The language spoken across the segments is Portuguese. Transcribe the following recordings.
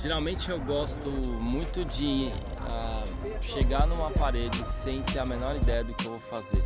Geralmente eu gosto muito de chegar numa parede sem ter a menor ideia do que eu vou fazer.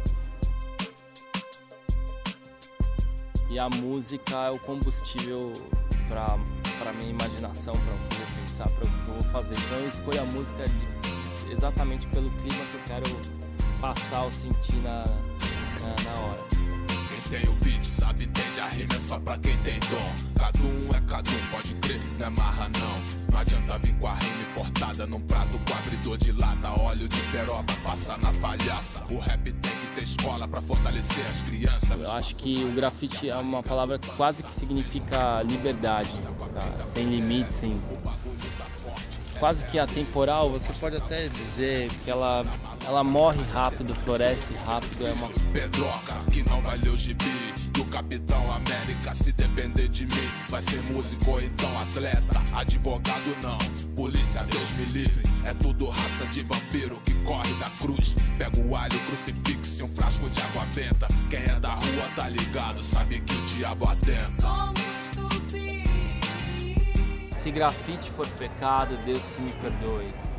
E a música é o combustível para minha imaginação, para o que eu vou pensar, para o que eu vou fazer. Então eu escolho a música exatamente pelo clima que eu quero passar ou sentir na hora. Quem tem o beat sabe, entende, a rima é só pra quem tem dom. Cada um é cada um, pode crer, não é marra não. Não adianta vir com a rima importada num prato com abridor de lata. Óleo de peroba, passa na palhaça. O rap tem que ter escola pra fortalecer as crianças. Eu acho que o grafite é uma palavra quase que significa liberdade, tá? Sem limites, sem... quase que atemporal. Você pode até dizer que ela morre rápido, floresce rápido, é uma... Pedroca, que não vai ler o gibi do Capitão América. Se depender de mim, vai ser músico ou então atleta. Advogado não, polícia Deus me livre. É tudo raça de vampiro que corre da cruz. Pega o alho, crucifixo e um frasco de água benta. Quem é da rua tá ligado, sabe que o diabo atenta. Se grafite for pecado, Deus que me perdoe.